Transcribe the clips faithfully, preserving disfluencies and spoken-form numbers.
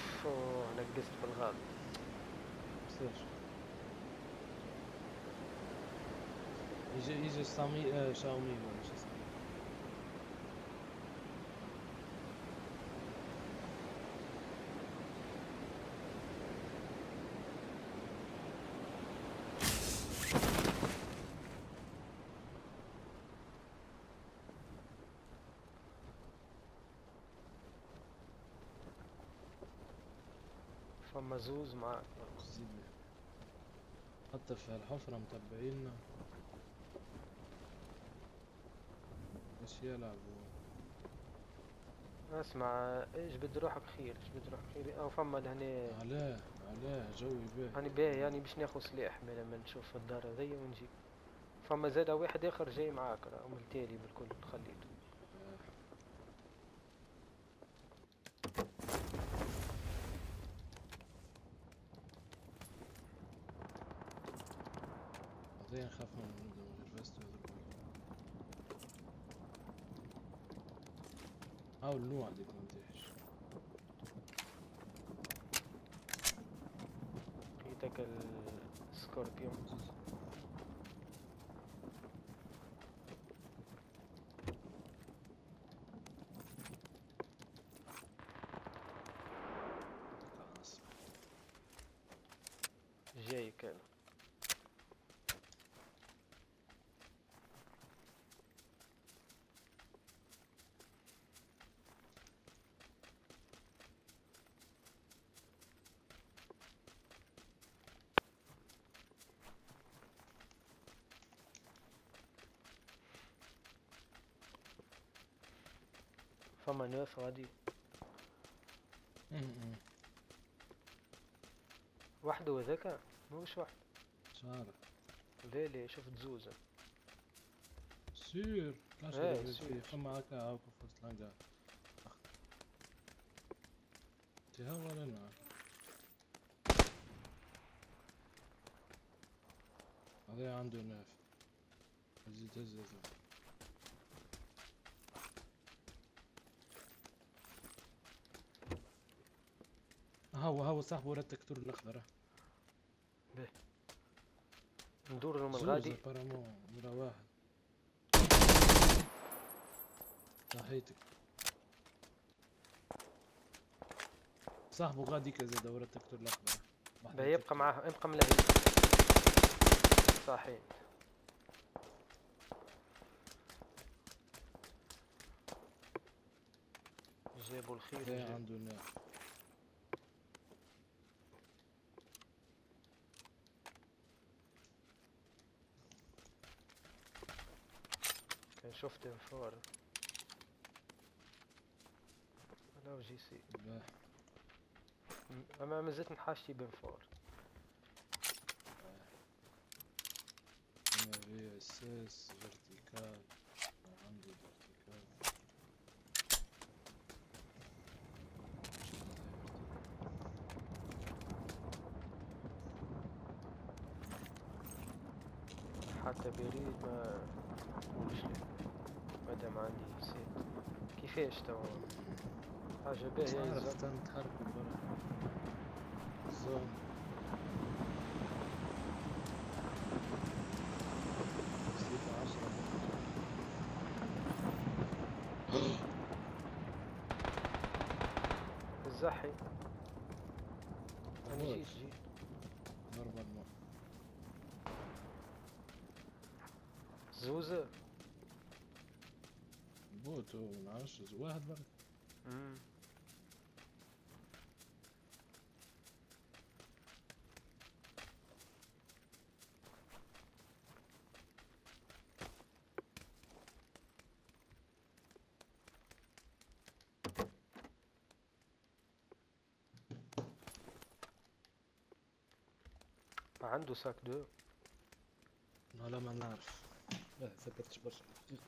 فوه نقصت بالغلط. بصير يجي يجي سامي آه شاومي ولا شو اسمه. فما زوز معاك. زيد حتى في هالحفرة متبعينا. ايش يلعبوا؟ اسمع، اجبد روحك خير، اجبد روحك خير. او فما لهني علاه علاه جوي باهي. هاني باهي، يعني باش ناخذ سلاح لما نشوف الدار هذيا ونجي. فما زاد واحد اخر جاي معاك راه من التالي بالكل خليته. آه. بعدين نخاف من نبدا من غير فيست ويضربوا. حاول نوع هذيك ما نطيحش. لقيتك السكوربيون. خلاص. جاي كان. فما ناس غادي امم وحده هذاك. مش وحده. شعرة لا لا، شفت زوزة. سير لاش ايه ربيت فيه سير. فما هكا هاكو في وسط الهنجر. تهوى لنا هذا عنده ناف. زيد هز هز. هو هو صاحبه ورا التكتور الاخضر. به ندور له من زوزة غادي. بارامو مرة واحد. صحيتك صاحبه غادي كذا دورة التكتور الاخضر. به يبقى معاه، يبقى ملهي. صحيح. جابوا الخير ده وجاب. عنده ناف. كان شفت انفار. لا جي سي. باه اما مازلت نحاشي بنفار. اما في اساس فيرتيكال عنده فيرتيكال. حتى بريد ما نقولش لك مادام عندي سيت. كيفاش توا حاجة باهية عارف يلزم. تنتحركوا برا الزون. سيف عشرة الزحي. انا بوت جيت جيت. ضرب الماء. زوزة. بوت هو منعرفش واحد برك. مم. عنده ساك دو. لا لا ما نعرف. لا ثبتش برشا دقيقة.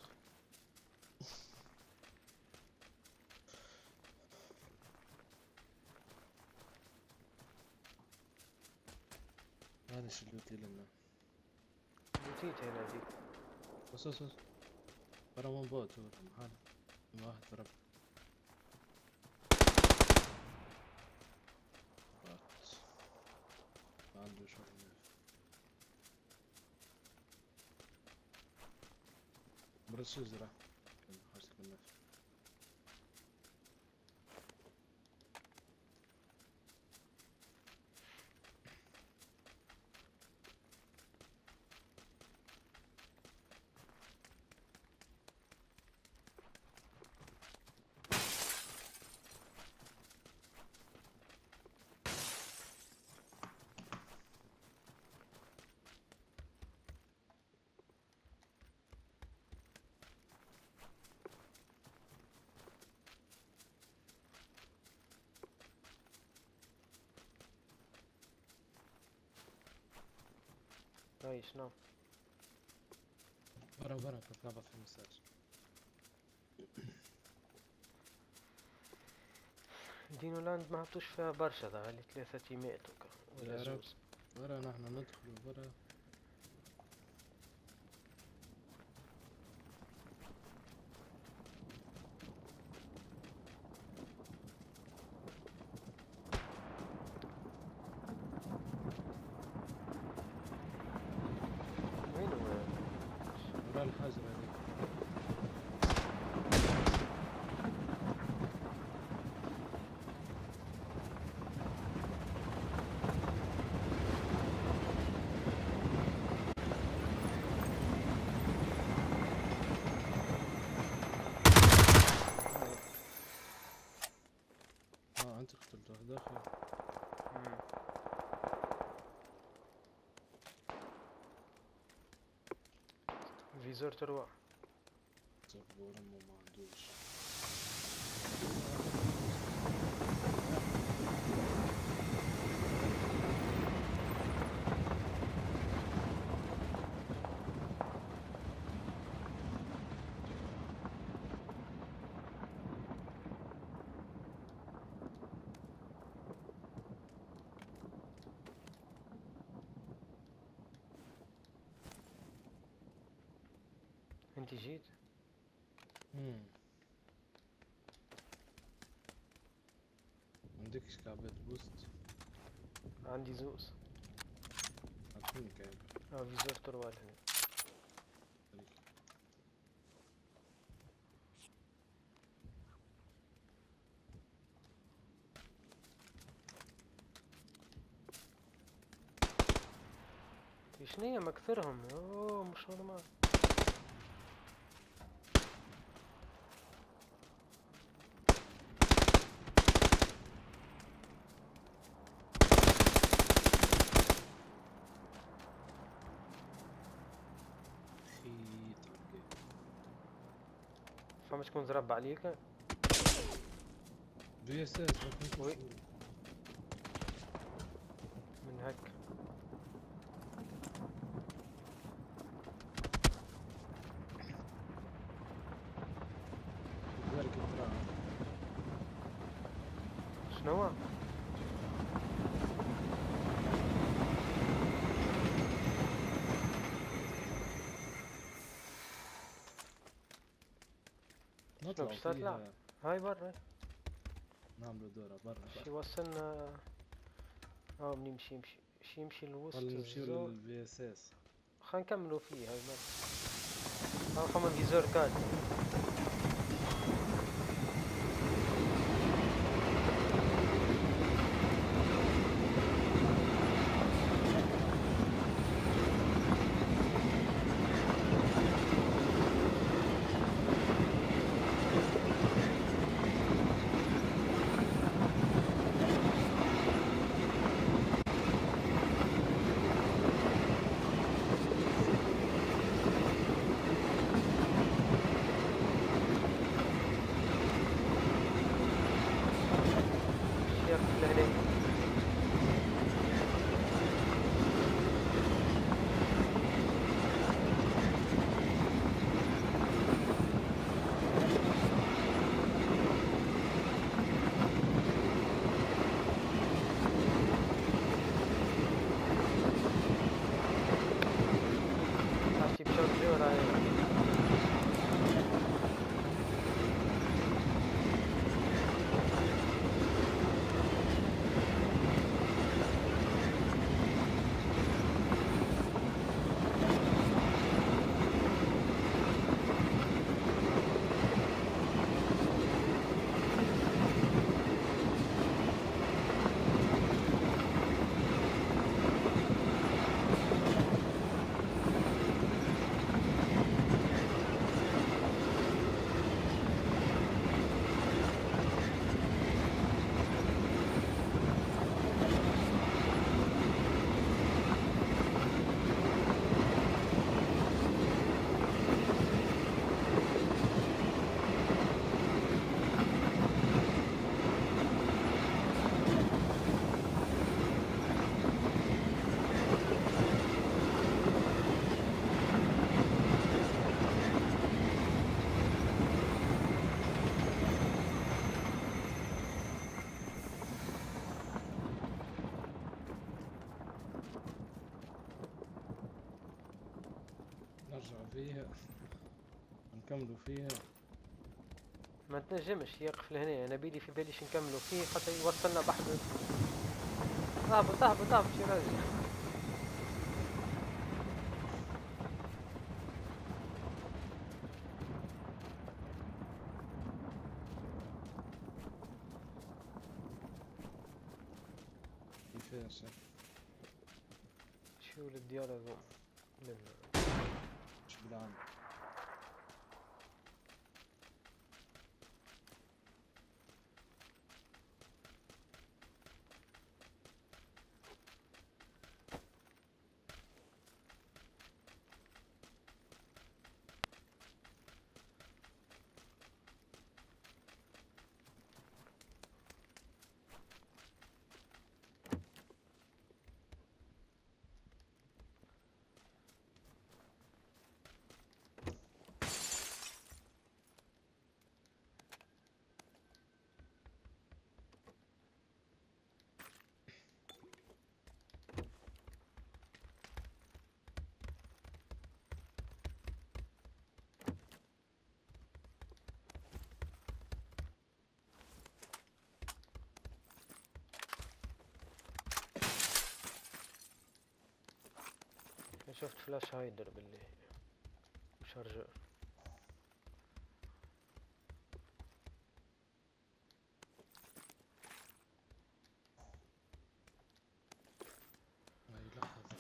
معلش اللوتي لنا. نسيت هنا دي. بس بس بس برا من بوت هو محل. واحد ضرب. عنده شغل ناف برا الشجرة كان حاجة الناف. هاي شنو؟ برا برا كنت نبعث في المساج. دينو لاند ما هبطوش فيها برشا ظهر لي ثلاثة تيمات وكا ولا يا رب. زوز. برا نحن ندخلوا برا. وين هو؟ برا الحجر هذيك. اه انت قتلته داخل. مم. فيزور تروح. صبور امه ما عندوش. انت جيت؟ امم عندكش كعبات بوست؟ عندي زوز. عطيني كعبة. اه فيزور تروح هنا. شنيا مكثرهم؟ اوه مش نورمال. خيط عالقيت. فما شكون زرب عليك؟ بي اس اس ما كنت وي. مسؤول. من هك. بالك الدراع. شنو؟ نطلع باش تطلع؟ فيها. هاي برا. نعملوا دورة برا شي برا. وصلنا. اه مني نمشي نمشي شي يمشي لوسط خلينا نمشيو الزور. للبي اس اس. خلينا نكملوا فيه هاي مرة. ها فما فيزور كات. فيها نكملوا فيها. ما تنجمش يقف لهنا، انا بيلي في باليش نكملوا فيه خاطر يوصلنا بحر. اهبط اهبط اهبط يا راجل. كيفاش؟ شو الديار هذوما من مش بالعام. شفت فلاش هايدر باللي وشارجر. هاي لحظات.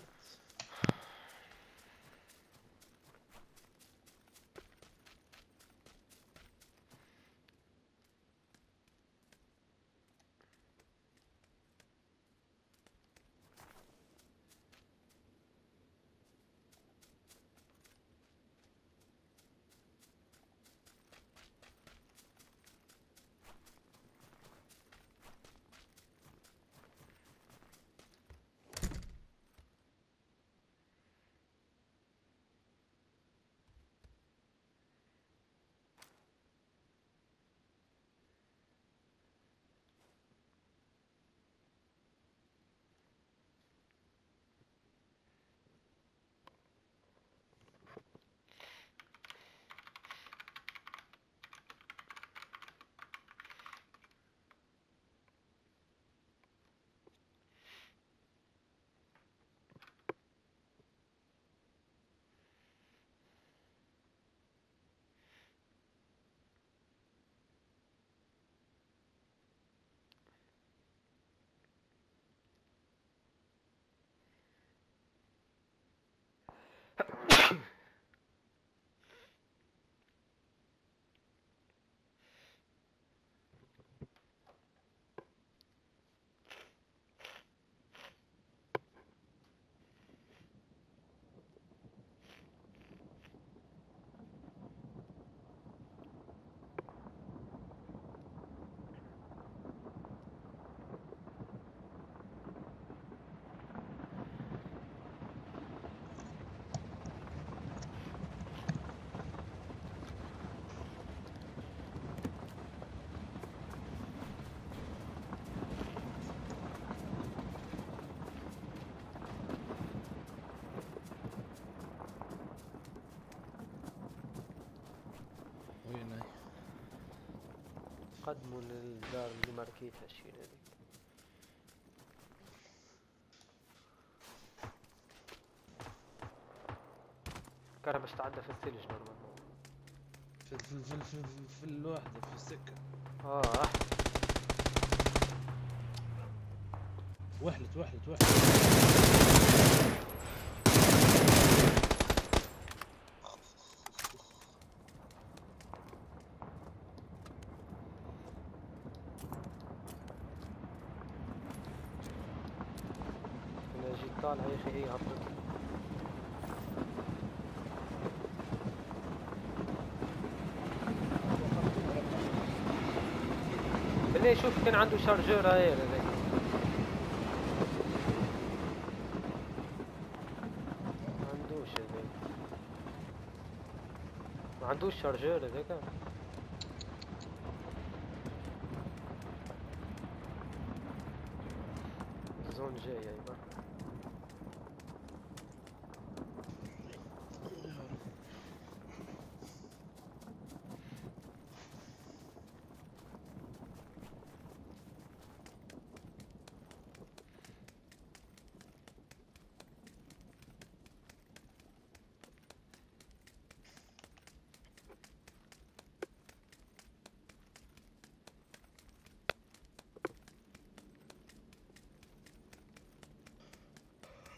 وين هاي؟ قدموا للدار اللي ماركيتها الشيء هذيك. كان باش تعدى في الثلج نورمالمون. في في في في, في, في الوحدة في السكة. اه راح. وحلت وحلت وحلت. انا جيت طالع يا اخي هي هبطت. بالله شوف كان عنده شارجور هاي هذاك. ما عندوش هذاك. ما عندوش شارجور هذاك. الزون جاي ايوه.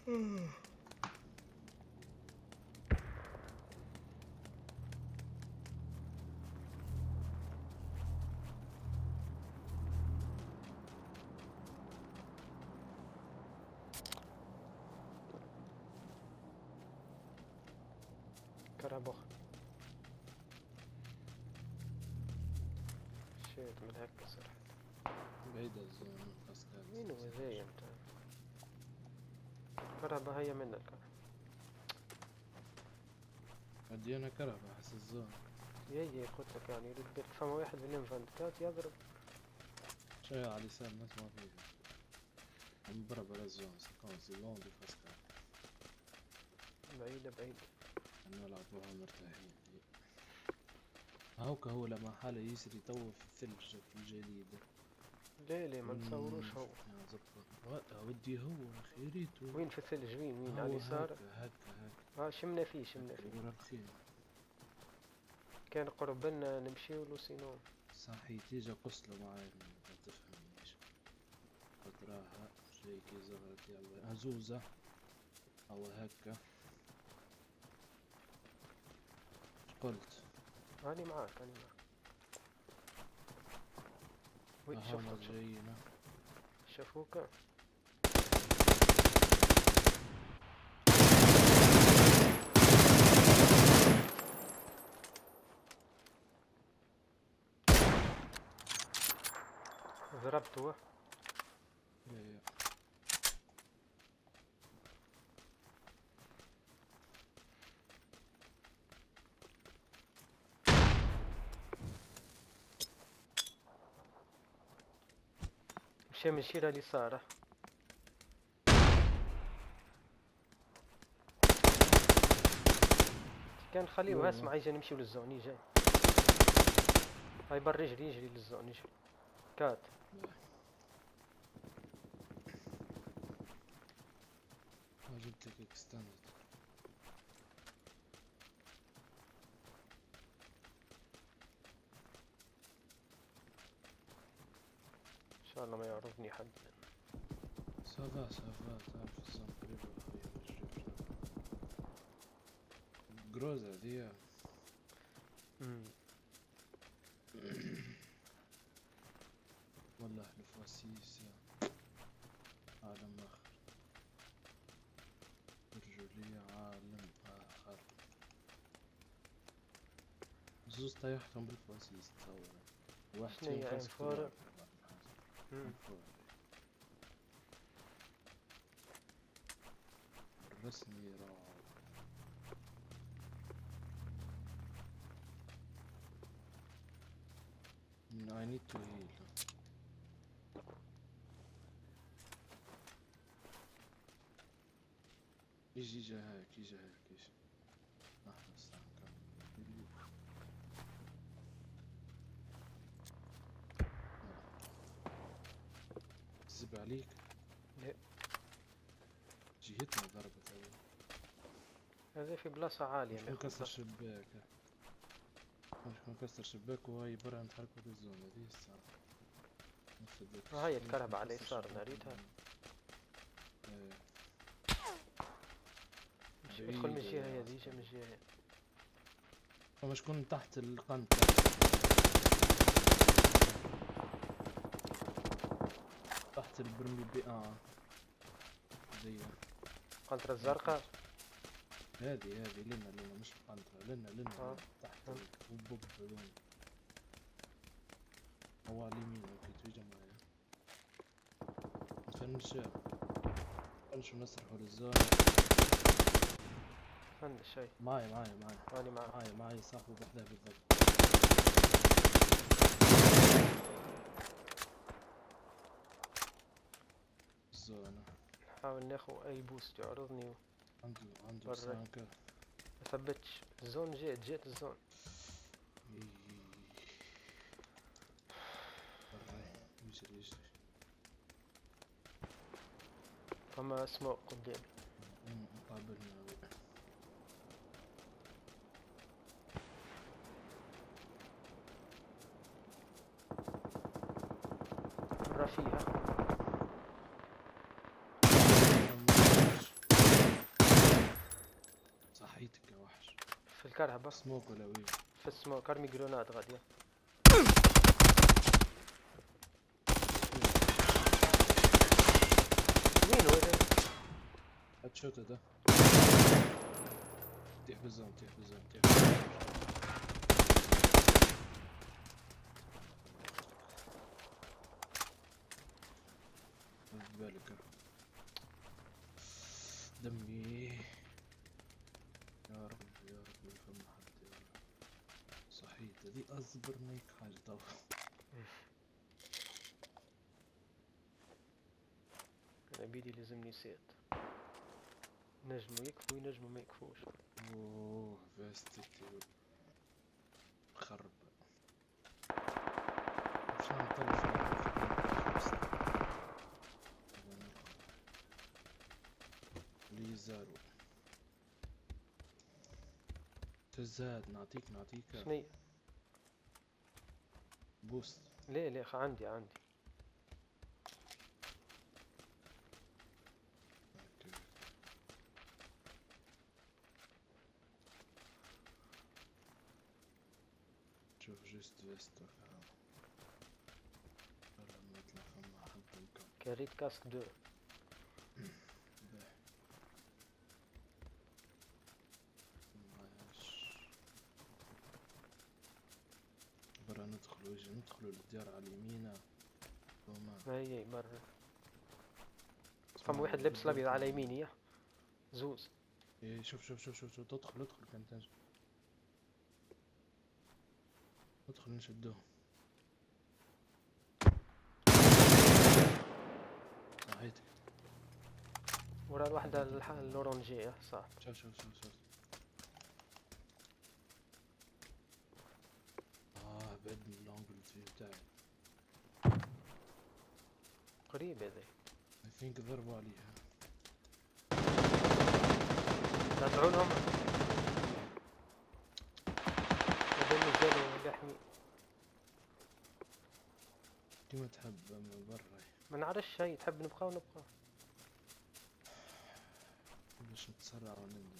كرهبوخ شيت من هكا صراحة. بعيدة الزون كاسكاد. مين هو ذي انت؟ كرهبة هي من الكرهبة. عندي انا كرهبة احس الزون. يجي قلت لك يعني يريد بيك فما واحد من الانفنتات يضرب. شوية على اليسار الناس ما فيها. عم برا برا الزون سكون زون دي كاسكاد. بعيدة بعيدة. نلعبوها مرتاحين. هاوكا هو لما حاله يسري تو في الثلج في الجليد. ليه ليه ما نصوروش هو. يا زبط ودي هو خيريته. وين في الثلج وين وين على هو اليسار؟ هكا هكا هكا. اه شمنا فيه شمنا فيه. ورا الخيمة. كان قرب لنا نمشيو له سينو. صحي تيجي قصله معاي ما تفهمنيش. قدراها شي كي زغرت يلا هزوزة او هكا. قلت أنا معاك أنا معاك. وين شوفوك جاينا شافوك؟ ضربته. يا مشي من الشيرة اليسار. كان خليه اسمع يجي نمشيو للزون يجي. هاي بر يجري يجري للزون يجري. كات جبت لك اكستندد. ان شاء الله ما يعرفني حد. سافا سافا تعرف الزون قريبة جروزة دي. امم والله الفواسيس عالم آخر. الرجولية عالم آخر. زوز طيحتهم بالفواسيس تصور. واحد فيهم شنيا خمس انفور؟ كيلو. امم الرسمي رعب. I need to heal. يجي يجي هاك يجي هاك يجي. لحظة استنى نكمل. زب عليك؟ لا جيتنا ضربة هذه. هذا في بلاصة عالية. مش مكسر شباك. مش مكسر شباك وهاي برا نتحركوا بالزون هذه الساعة. هاي الكهرباء على اليسار ناريتها. ادخل من الجهة هي دي من الجهة هي. هو شكون تحت القنطة. تحت البرميل بي اه زي القنطرة الزرقاء هذه هذه لنا لنا مش القنطرة لنا لنا آه. تحت البوب بدون. هو على اليمين اوكي تيجي معايا. نفنش نفنش ونسرحوا للزون. فن شيء معي معي معي أنا معك. معي معي صاحبه بحذاه بالضبط. الزون نحاول ناخو أي بوست يعرضني. عنده عنده برا. سانكا. ما ثبتش الزون. جيت جيت الزون. يجري يجري. فما سموك قدامي. قابلنا مرة فيها. الكرهبة سموك ولا وين؟ في السموك. ارمي جرونات غادية. وين هو؟ هاد شوت هذا. تيح بالزون تيح بالزون تيح بالزون. خد بالك دمي. يا رب يا رب ما فما حد يا رب. صحيت هذي اصبر ميك حاجة طبعا. انا بيدي لازمني سيت. نجموا يكفوا ينجموا ما يكفوش. اوه فاستيتي خرب. مش نطلع ليزارو تزاد. نعطيك نعطيك شني؟ بوست. ليه ليه عندي عندي. شوف جست فيستا لما يطلع فما حد وكم. كاريت كاسك دو. برا ندخلوا يجي ندخلوا للديار على اليمين. ما هي برا. فما واحد لابس الابيض على يميني. يا زوز. ايه شوف شوف شوف شوف, شوف. تدخل ادخل كان تنجم. ادخل نشدوه. صحيتك. ورا الوحدة الاورانجية صح. شوف شوف شوف شوف. اه بعد من الانجل فيو بتاعي. قريب هذا. اي ثينك ضربوا عليها. رجعوا لهم. بعدين نزلوا لحمي. كيما تحب من برا. ما نعرفش شيء. تحب نبقى ونبقى. باش نتسرع ونندم.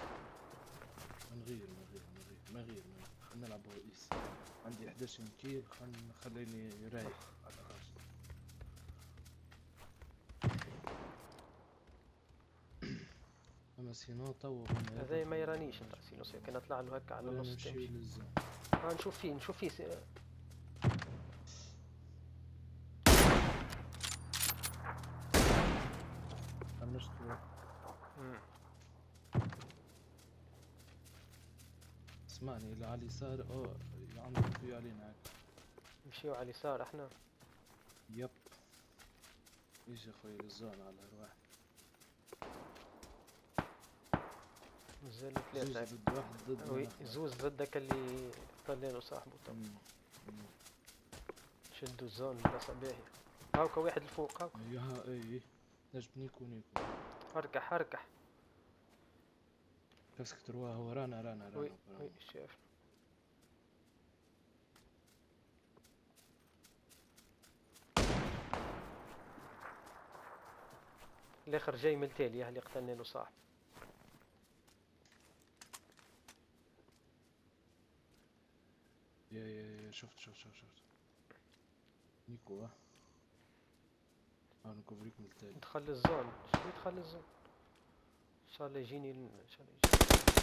نغير نغير نغير نغير خلينا نلعبوا ايس. عندي احداش كيل خلينا خليني رايق على راسي. اما سينو تو هذا ما يرانيش نتاع سينو سي. كان اطلع له هكا على النص نمشي تمشي. للزون. ها نشوف فيه نشوف فيه سي... نشتغل. اسمعني اللي على اليسار اه عندهم في علينا هكا. نمشيو على اليسار احنا. يب يجي اخوي للزون على ارواح. مازالوا زوز ثلاثة. ضد واحد ضد وي واحد. زوز ضدك اللي طلعوا صاحبه. طب مم. مم. شدوا الزون بس باهي. هاكا واحد الفوق هاكا. ايوه اي نجم نيكو نيكو. اركح اركح. كاسك ترواه هو رانا رانا رانا. وي وي شاف. الاخر جاي من التالي اللي قتلنا له صاحب. يا يا يا شفت شفت شفت شفت نيكو ها. ها نكوفريك من التالي. دخل الزون. شو يدخل الزون؟ ان شاء الله يجيني ان شاء الله يجيني.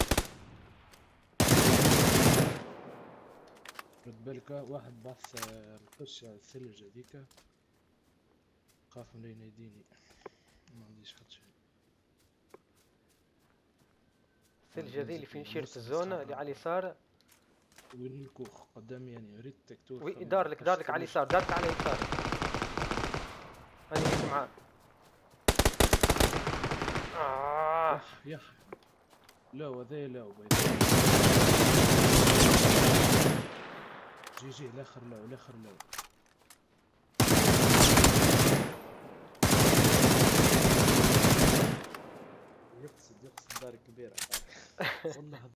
رد بالك واحد بحث القشة الثلج هذيك. خاف من يناديني. ما عنديش حد شيء. الثلج هذي اللي في نشيرة الزونة اللي على اليسار. وين الكوخ قدامي يعني ريت تكتور. وي دارلك دارلك على اليسار دارلك على اليسار. هاني جيت معاك. آه. يا اخي لا وذا لا وبيض. جي جي الاخر لا الاخر لا. يقصد يقصد دار كبيرة والله.